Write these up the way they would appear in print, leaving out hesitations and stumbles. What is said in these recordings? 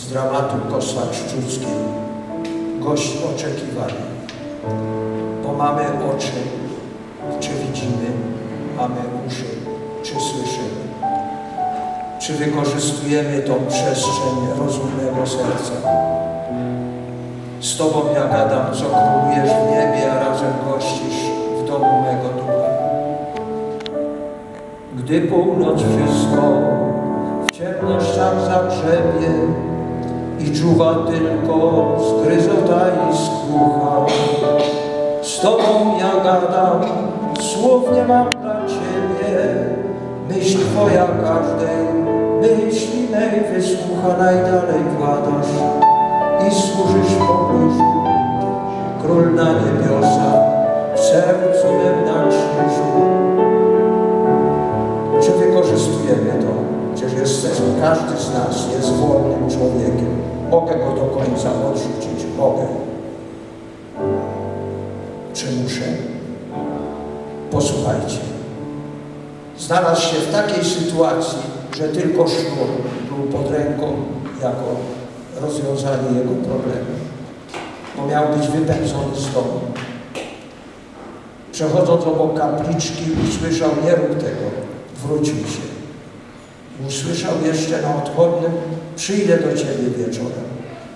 z dramatu Kosła Szczuckiej. Gość oczekiwany. Bo mamy oczy, czy widzimy, mamy uszy, czy słyszymy. Czy wykorzystujemy tą przestrzeń rozumnego serca? Z Tobą ja gadam, co królujesz w niebie, a razem gościsz w domu mego ducha. Gdy północ wszystko w ciemnościach zagrzebie i czuwa tylko zgryzota i skrucha, z Tobą ja gadam, słów nie mam dla Ciebie, myśl Twoja każdej myśli mej wysłucha, najdalej władasz i służysz pobliżu. Król na niebiosa, w sercu mym na krzyżu. Czy wykorzystujemy to? Przecież jesteśmy, każdy z nas jest wolnym człowiekiem. Mogę go do końca odrzucić, mogę. Czy muszę? Posłuchajcie. Znalazł się w takiej sytuacji, że tylko sznur był pod ręką jako rozwiązanie jego problemu, bo miał być wypędzony z domu. Przechodząc obok kapliczki, usłyszał: nie rób tego, wrócił się. Usłyszał jeszcze na odchodnym: przyjdę do Ciebie wieczorem.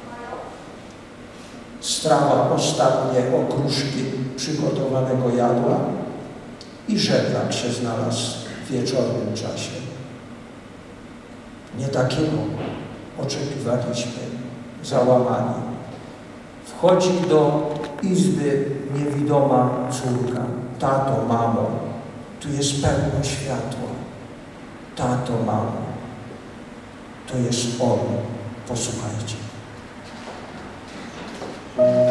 Strawa, ostatnie okruszki przygotowanego jadła i żebrak się znalazł w wieczornym czasie. Nie takiego oczekiwaliśmy, załamani. Wchodzi do izby niewidoma córka. Tato, mamo, tu jest pełno światła. Tato, mamo, to jest on. Posłuchajcie.